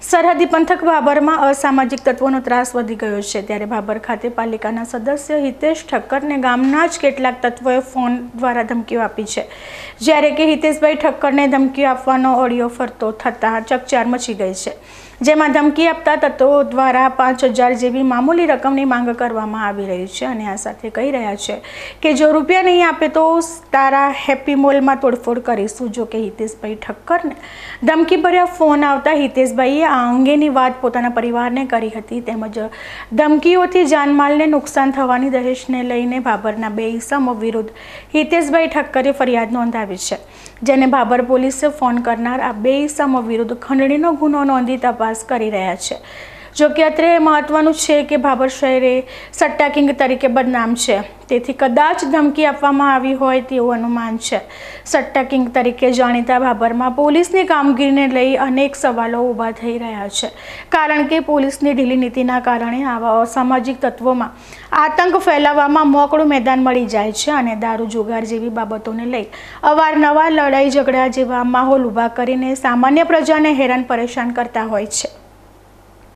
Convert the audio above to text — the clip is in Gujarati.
સરહદી પંથક ભાભરમાં અસામાજિક તત્વોનો ત્રાસ વધી ગયો છે। ત્યારે ભાભર ખાતે પાલિકાના સદસ્ય હિતેશ ઠક્કરને ગામના જ કેટલાક તત્વોએ ફોન દ્વારા ધમકીઓ આપી છે। જ્યારે કે હિતેશભાઈ ઠક્કરને ધમકીઓ આપવાનો ઓડિયો ફરતો થતાં ચકચાર મચી ગઈ છે। જેમાં ધમકી આપતા તત્વો દ્વારા 5000 જેવી મામૂલી રકમની માંગ કરવામાં આવી રહી છે અને આ સાથે કહી રહ્યા છે કે જો રૂપિયા નહીં આપે તો તારા હેપી મોલમાં તોડફોડ કરીશું। જો કે હિતેશભાઈ ઠક્કરને ધમકીભર્યા ફોન આવતા હિતેશભાઈએ આ અંગેની વાત પોતાના પરિવારને કરી હતી। તેમજ ધમકીઓથી જાનમાલને નુકસાન થવાની દહેશને લઈને ભાભરના 2 ઇસમો વિરુદ્ધ હિતેશભાઈ ઠક્કરે ફરિયાદ નોંધાવી છે। જેને ભાભર પોલીસે ફોન કરનાર આ 2 ઇસમો વિરુદ્ધ ખંડણીનો ગુનો નોંધી તપાસ કરી રહ્યા છે। જો કે અત્રે મહત્વનું છે કે ભાભર શહેર સટ્ટા કિંગ તરીકે બદનામ છે, તેથી કદાચ ધમકી આપવામાં આવી હોય તેવું અનુમાન છે। સટ્ટા કિંગ તરીકે જાણીતા ભાભરમાં પોલીસની કામગીરીને લઈ અનેક સવાલો ઊભા થઈ રહ્યા છે, કારણ કે પોલીસની ઢીલી નીતિના કારણે આવા અસામાજિક તત્વોમાં આતંક ફેલાવવામાં મોકળું મેદાન મળી જાય છે અને દારૂ જુગાર જેવી બાબતોને લઈ અવારનવાર લડાઈ ઝઘડા જેવા માહોલ ઊભા કરીને સામાન્ય પ્રજાને હેરાન પરેશાન કરતા હોય છે।